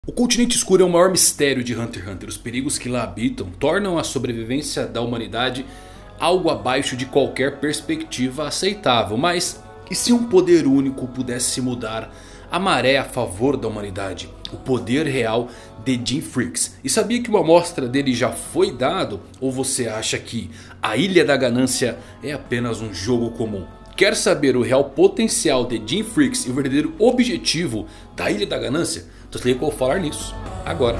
O continente escuro é o maior mistério de Hunter x Hunter. Os perigos que lá habitam tornam a sobrevivência da humanidade algo abaixo de qualquer perspectiva aceitável. Mas e se um poder único pudesse mudar a maré a favor da humanidade? O poder real de Jim Freaks. E sabia que uma amostra dele já foi dado? Ou você acha que a Ilha da Ganância é apenas um jogo comum? Quer saber o real potencial de Jim Freaks e o verdadeiro objetivo da Ilha da Ganância? Então se liga que eu vou falar nisso agora.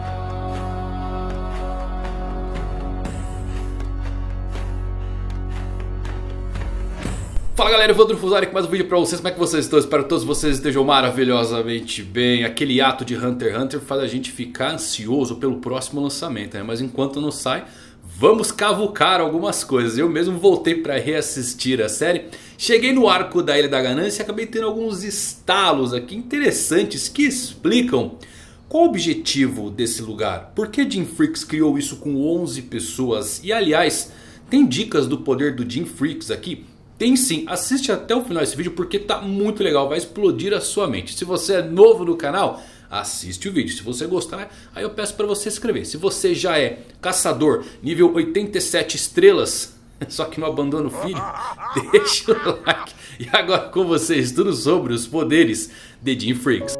Fala galera, eu vou Fusari com mais um vídeo pra vocês. Como é que vocês estão? Espero que todos vocês estejam maravilhosamente bem. Aquele ato de Hunter x Hunter faz a gente ficar ansioso pelo próximo lançamento, né? Mas enquanto não sai, vamos cavucar algumas coisas. Eu mesmo voltei pra reassistir a série. Cheguei no arco da Ilha da Ganância e acabei tendo alguns estalos aqui interessantes que explicam qual o objetivo desse lugar. Por que Jim Freaks criou isso com 11 pessoas? E aliás, tem dicas do poder do Jim Freaks aqui? Tem sim, assiste até o final desse vídeo porque tá muito legal, vai explodir a sua mente. Se você é novo no canal, assiste o vídeo. Se você gostar, aí eu peço pra você se inscrever. Se você já é caçador nível 87 estrelas, só que não abandona o filho, deixa o like. E agora com vocês tudo sobre os poderes de Jim Freaks.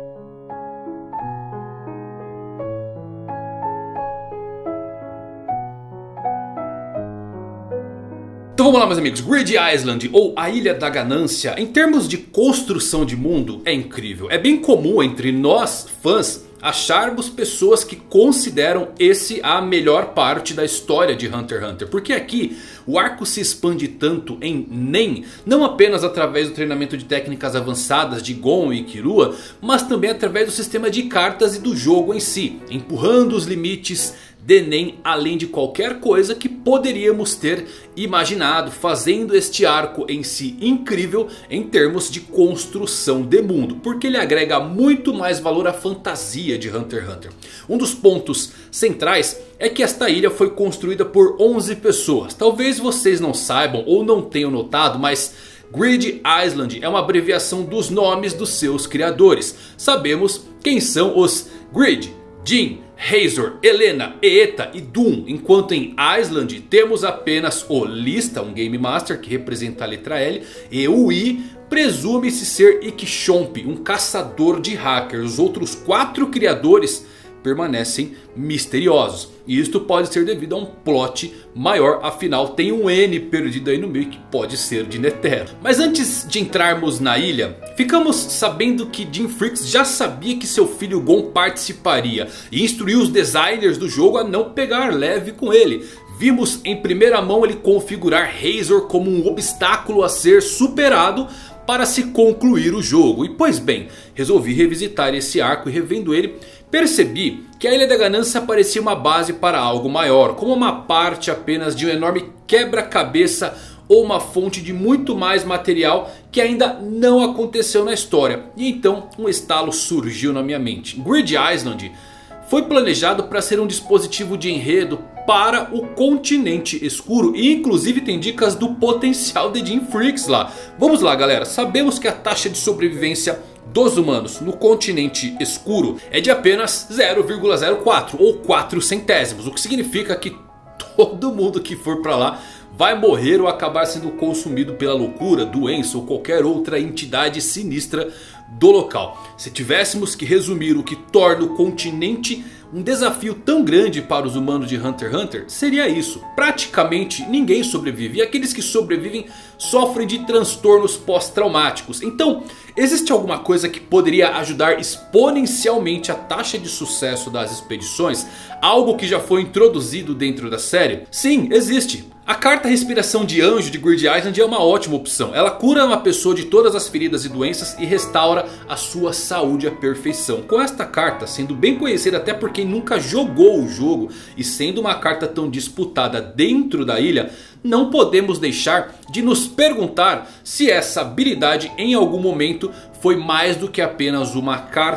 Então vamos lá meus amigos, Greedy Island ou a Ilha da Ganância em termos de construção de mundo é incrível. É bem comum entre nós fãs acharmos pessoas que consideram esse a melhor parte da história de Hunter x Hunter. Porque aqui o arco se expande tanto em Nen, não apenas através do treinamento de técnicas avançadas de Gon e Killua, mas também através do sistema de cartas e do jogo em si, empurrando os limites de Nen além de qualquer coisa que poderíamos ter imaginado, fazendo este arco em si incrível em termos de construção de mundo, porque ele agrega muito mais valor à fantasia de Hunter x Hunter. Um dos pontos centrais é que esta ilha foi construída por 11 pessoas. Talvez vocês não saibam ou não tenham notado, mas Greedy Island é uma abreviação dos nomes dos seus criadores. Sabemos quem são os Greed, Jin, Razor, Elena, Eeta e Doom. Enquanto em Island temos apenas o Lista, um Game Master que representa a letra L. E o I presume-se ser Ikishomp, um caçador de hackers. Os outros 4 criadores permanecem misteriosos. E isto pode ser devido a um plot maior. Afinal tem um N perdido aí no meio que pode ser de Netero. Mas antes de entrarmos na ilha, ficamos sabendo que Jim Freaks já sabia que seu filho Gon participaria. E instruiu os designers do jogo a não pegar leve com ele. Vimos em primeira mão ele configurar Razor como um obstáculo a ser superado para se concluir o jogo. E pois bem, resolvi revisitar esse arco e revendo ele, percebi que a Ilha da Ganância parecia uma base para algo maior, como uma parte apenas de um enorme quebra-cabeça ou uma fonte de muito mais material que ainda não aconteceu na história. E então um estalo surgiu na minha mente. Greedy Island foi planejado para ser um dispositivo de enredo para o continente escuro. E inclusive tem dicas do potencial de Jim Freaks lá. Vamos lá galera, sabemos que a taxa de sobrevivência dos humanos no continente escuro é de apenas 0,04 ou 4 centésimos. O que significa que todo mundo que for pra lá vai morrer ou acabar sendo consumido pela loucura, doença ou qualquer outra entidade sinistra do local. Se tivéssemos que resumir o que torna o continente um desafio tão grande para os humanos de Hunter x Hunter, seria isso. Praticamente ninguém sobrevive. E aqueles que sobrevivem sofrem de transtornos pós-traumáticos. Então existe alguma coisa que poderia ajudar exponencialmente a taxa de sucesso das expedições? Algo que já foi introduzido dentro da série? Sim, existe. A carta Respiração de Anjo de Greedy Island é uma ótima opção. Ela cura uma pessoa de todas as feridas e doenças e restaura a sua saúde à perfeição. Com esta carta sendo bem conhecida até por quem nunca jogou o jogo e sendo uma carta tão disputada dentro da ilha, não podemos deixar de nos perguntar se essa habilidade em algum momento foi mais do que apenas uma carta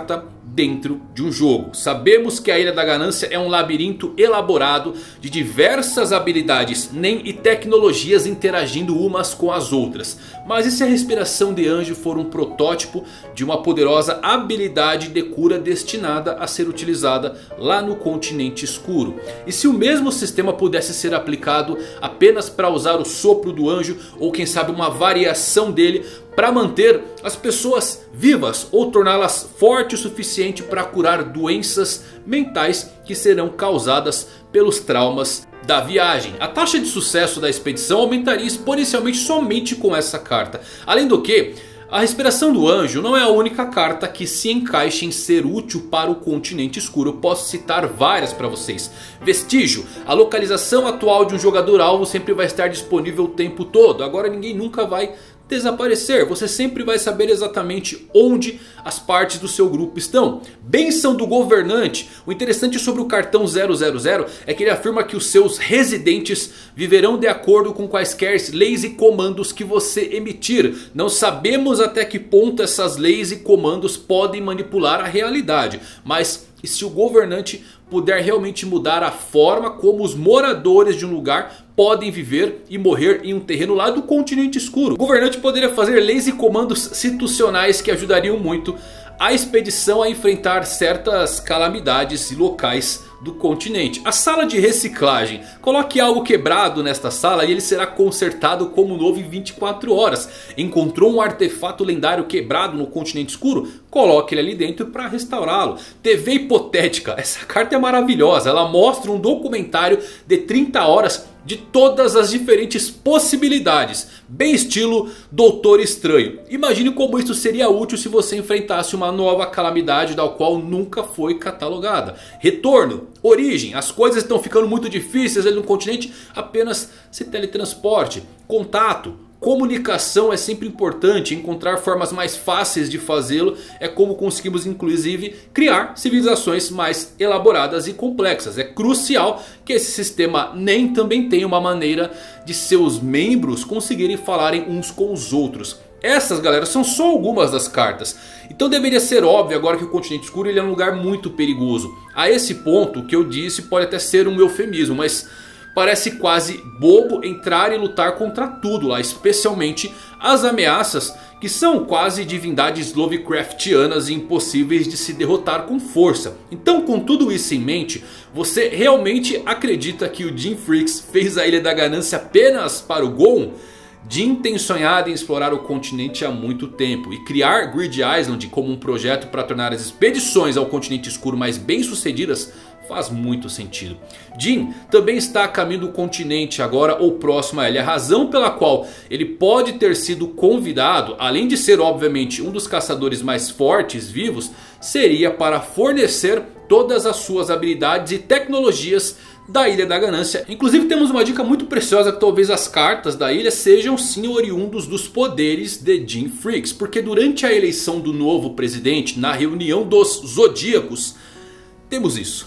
dentro de um jogo. Sabemos que a Ilha da Ganância é um labirinto elaborado de diversas habilidades Nen e tecnologias interagindo umas com as outras. Mas e se a respiração de anjo for um protótipo de uma poderosa habilidade de cura destinada a ser utilizada lá no continente escuro? E se o mesmo sistema pudesse ser aplicado apenas para usar o sopro do anjo, ou quem sabe uma variação dele, para manter as pessoas vivas ou torná-las fortes o suficiente para curar doenças mentais que serão causadas pelos traumas da viagem. A taxa de sucesso da expedição aumentaria exponencialmente somente com essa carta. Além do que, a respiração do anjo não é a única carta que se encaixa em ser útil para o continente escuro. Eu posso citar várias para vocês. Vestígio. A localização atual de um jogador alvo sempre vai estar disponível o tempo todo. Agora ninguém nunca vai desaparecer. Você sempre vai saber exatamente onde as partes do seu grupo estão. Bênção do governante. O interessante sobre o cartão 000 é que ele afirma que os seus residentes viverão de acordo com quaisquer leis e comandos que você emitir. Não sabemos até que ponto essas leis e comandos podem manipular a realidade. Mas e se o governante puder realmente mudar a forma como os moradores de um lugar podem viver e morrer em um terreno lá do continente escuro? O governante poderia fazer leis e comandos situacionais que ajudariam muito a expedição a enfrentar certas calamidades locais do continente. A sala de reciclagem. Coloque algo quebrado nesta sala e ele será consertado como novo em 24 horas. Encontrou um artefato lendário quebrado no continente escuro? Coloque ele ali dentro para restaurá-lo. TV hipotética. Essa carta é maravilhosa. Ela mostra um documentário de 30 horas de todas as diferentes possibilidades. Bem estilo Doutor Estranho. Imagine como isso seria útil se você enfrentasse uma nova calamidade da qual nunca foi catalogada. Retorno. Origem. As coisas estão ficando muito difíceis ali no continente. Apenas se teletransporte. Contato. Comunicação é sempre importante. Encontrar formas mais fáceis de fazê-lo é como conseguimos inclusive criar civilizações mais elaboradas e complexas. É crucial que esse sistema Nen também tenha uma maneira de seus membros conseguirem falarem uns com os outros. Essas, galera, são só algumas das cartas. Então deveria ser óbvio agora que o continente escuro ele é um lugar muito perigoso. A esse ponto o que eu disse pode até ser um eufemismo, mas parece quase bobo entrar e lutar contra tudo lá, especialmente as ameaças que são quase divindades Lovecraftianas e impossíveis de se derrotar com força. Então, com tudo isso em mente, você realmente acredita que o Jim Freaks fez a Ilha da Ganância apenas para o Gon? Jim tem sonhado em explorar o continente há muito tempo e criar Grid Island como um projeto para tornar as expedições ao continente escuro mais bem sucedidas faz muito sentido. Jim também está a caminho do continente agora ou próximo a ele. A razão pela qual ele pode ter sido convidado, além de ser obviamente um dos caçadores mais fortes vivos, seria para fornecer todas as suas habilidades e tecnologias da Ilha da Ganância. Inclusive temos uma dica muito preciosa que talvez as cartas da ilha sejam sim oriundos dos poderes de Jim Freaks. Porque durante a eleição do novo presidente, na reunião dos Zodíacos, temos isso.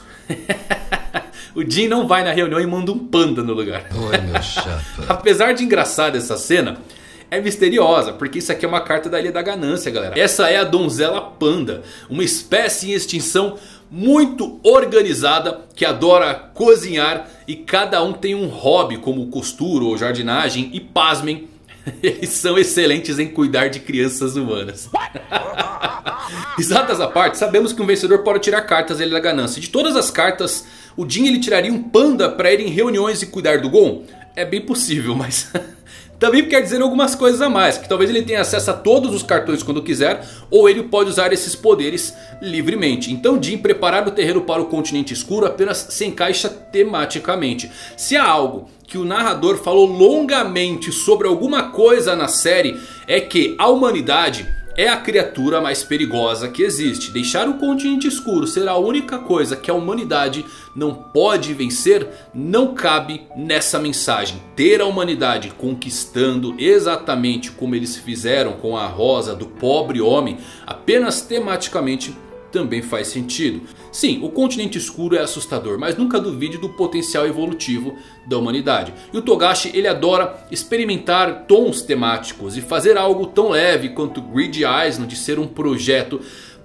O Jim não vai na reunião e manda um panda no lugar. Oi, meu chapa. Apesar de engraçada essa cena, é misteriosa, porque isso aqui é uma carta da Ilha da Ganância, galera. Essa é a donzela panda, uma espécie em extinção muito organizada que adora cozinhar e cada um tem um hobby como costura ou jardinagem e pasmem, eles são excelentes em cuidar de crianças humanas. Risadas à parte, sabemos que um vencedor pode tirar cartas da Ilha da Ganância. De todas as cartas, o Jim ele tiraria um panda para ir em reuniões e cuidar do Gon? É bem possível, mas também quer dizer algumas coisas a mais. Que talvez ele tenha acesso a todos os cartões quando quiser, ou ele pode usar esses poderes livremente. Então Jim preparar o terreno para o continente escuro apenas se encaixa tematicamente. Se há algo que o narrador falou longamente sobre alguma coisa na série, é que a humanidade é a criatura mais perigosa que existe. Deixar o continente escuro ser a única coisa que a humanidade não pode vencer não cabe nessa mensagem. Ter a humanidade conquistando exatamente como eles fizeram com a rosa do pobre homem, apenas tematicamente também faz sentido. Sim, o continente escuro é assustador, mas nunca duvide do potencial evolutivo da humanidade. E o Togashi ele adora experimentar tons temáticos e fazer algo tão leve quanto Grid Island ser um projeto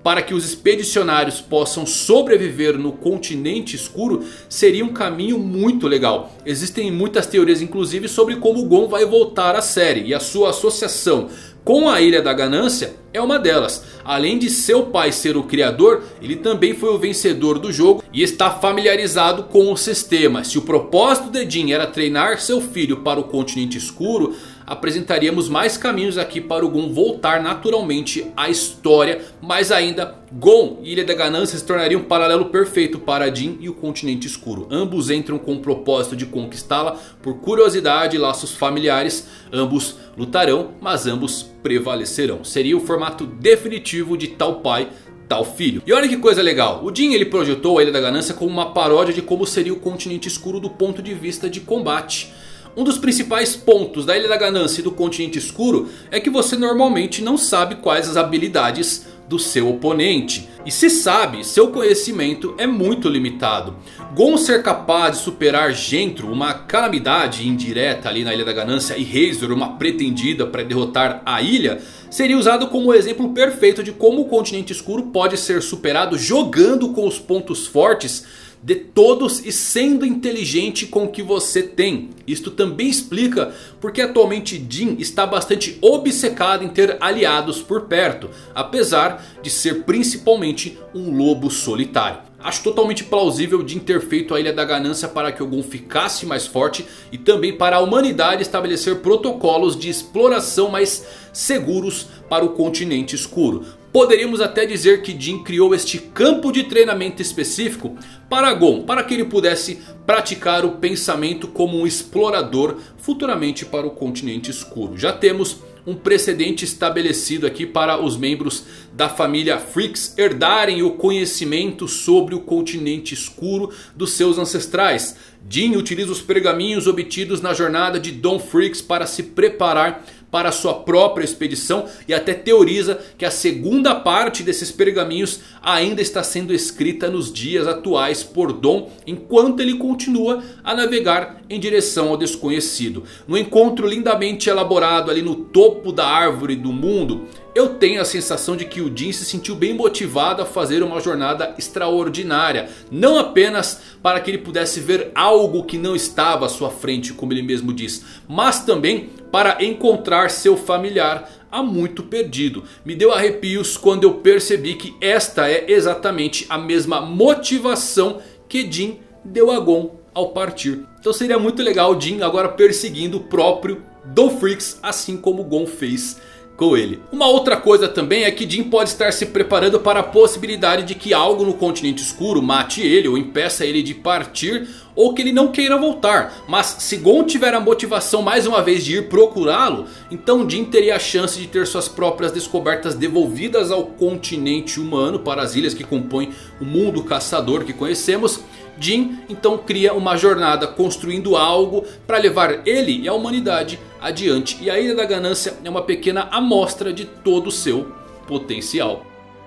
para que os expedicionários possam sobreviver no continente escuro seria um caminho muito legal. Existem muitas teorias inclusive sobre como Gon vai voltar à série, e a sua associação com a Ilha da Ganância é uma delas. Além de seu pai ser o criador, ele também foi o vencedor do jogo e está familiarizado com o sistema. Se o propósito de Jin era treinar seu filho para o continente escuro, apresentaríamos mais caminhos aqui para o Gon voltar naturalmente à história. Mais ainda, Gon e Ilha da Ganância se tornariam um paralelo perfeito para Jin e o continente escuro. Ambos entram com o propósito de conquistá-la por curiosidade e laços familiares. Ambos lutarão, mas ambos prevalecerão. Seria o formato definitivo de tal pai, tal filho. E olha que coisa legal, o Jin ele projetou a Ilha da Ganância como uma paródia de como seria o continente escuro do ponto de vista de combate. Um dos principais pontos da Ilha da Ganância e do continente escuro é que você normalmente não sabe quais as habilidades do seu oponente. E se sabe, seu conhecimento é muito limitado. Gon ser capaz de superar Gentro, uma calamidade indireta ali na Ilha da Ganância, e Razor, uma pretendida para derrotar a ilha, seria usado como exemplo perfeito de como o continente escuro pode ser superado jogando com os pontos fortes de todos e sendo inteligente com o que você tem. Isto também explica porque atualmente Jin está bastante obcecado em ter aliados por perto, apesar de ser principalmente um lobo solitário. Acho totalmente plausível Jin ter feito a Ilha da Ganância para que o Gon ficasse mais forte e também para a humanidade estabelecer protocolos de exploração mais seguros para o continente escuro. Poderíamos até dizer que Jin criou este campo de treinamento específico para Gon, para que ele pudesse praticar o pensamento como um explorador futuramente para o continente escuro. Já temos um precedente estabelecido aqui para os membros da família Freaks herdarem o conhecimento sobre o continente escuro dos seus ancestrais. Jin utiliza os pergaminhos obtidos na jornada de Don Freaks para se preparar para a sua própria expedição, e até teoriza que a segunda parte desses pergaminhos ainda está sendo escrita nos dias atuais por Don, enquanto ele continua a navegar em direção ao desconhecido. No encontro lindamente elaborado ali no topo da árvore do mundo, eu tenho a sensação de que o Jin se sentiu bem motivado a fazer uma jornada extraordinária. Não apenas para que ele pudesse ver algo que não estava à sua frente, como ele mesmo diz, mas também para encontrar seu familiar há muito perdido. Me deu arrepios quando eu percebi que esta é exatamente a mesma motivação que Jin deu a Gon ao partir. Então seria muito legal Jin agora perseguindo o próprio Don Freaks, assim como Gon fez com ele. Uma outra coisa também é que Jin pode estar se preparando para a possibilidade de que algo no continente escuro mate ele ou impeça ele de partir, ou que ele não queira voltar. Mas se Gon tiver a motivação mais uma vez de ir procurá-lo, então Jin teria a chance de ter suas próprias descobertas devolvidas ao continente humano, para as ilhas que compõem o mundo caçador que conhecemos. Jin então cria uma jornada construindo algo para levar ele e a humanidade adiante. E a Ilha da Ganância é uma pequena amostra de todo o seu potencial.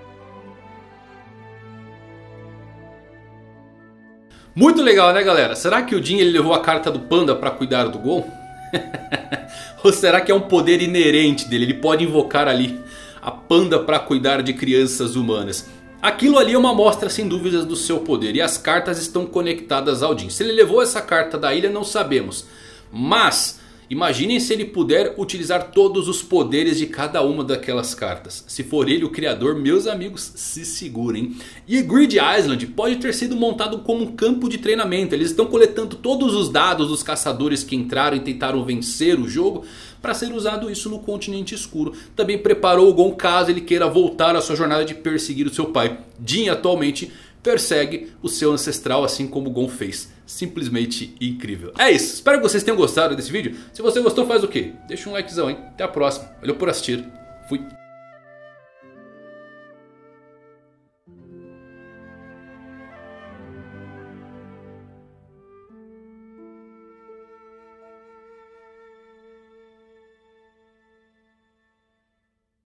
Muito legal, né, galera? Será que o Jin ele levou a carta do panda para cuidar do Gon? Ou será que é um poder inerente dele? Ele pode invocar ali a panda para cuidar de crianças humanas. Aquilo ali é uma amostra sem dúvidas do seu poder, e as cartas estão conectadas ao Jin. Se ele levou essa carta da ilha não sabemos, mas imaginem se ele puder utilizar todos os poderes de cada uma daquelas cartas. Se for ele o criador, meus amigos, se segurem. E Grid Island pode ter sido montado como um campo de treinamento. Eles estão coletando todos os dados dos caçadores que entraram e tentaram vencer o jogo, para ser usado isso no continente escuro. Também preparou o Gon caso ele queira voltar à sua jornada de perseguir o seu pai. Jin atualmente persegue o seu ancestral, assim como o Gon fez. Simplesmente incrível. É isso, espero que vocês tenham gostado desse vídeo. Se você gostou, faz o quê? Deixa um likezão, hein? Até a próxima. Valeu por assistir. Fui.